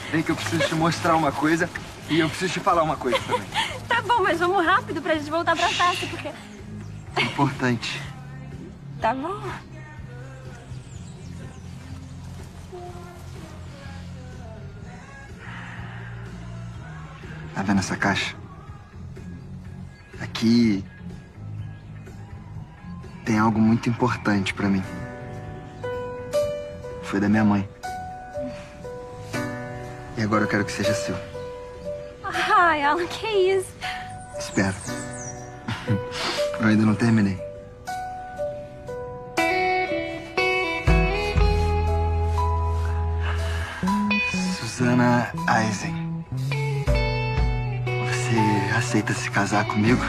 Vem que eu preciso te mostrar uma coisa e eu preciso te falar uma coisa também. Tá bom, mas vamos rápido pra gente voltar pra festa, porque... Importante. Tá bom. Tá vendo essa caixa? Aqui tem algo muito importante pra mim. Foi da minha mãe. E agora eu quero que seja seu. Ai, Alan, que isso? Espera. Eu ainda não terminei. Susana Eisen. Você aceita se casar comigo?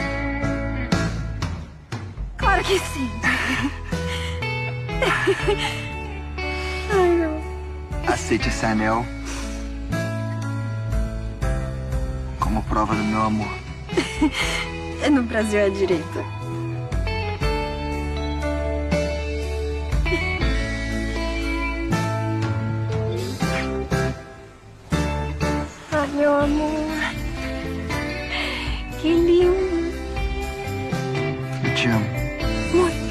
Claro que sim. Ai, não. Aceite esse anel como prova do meu amor. No Brasil é direito. Ai, meu amor. Que lindo. Eu te amo. Muito.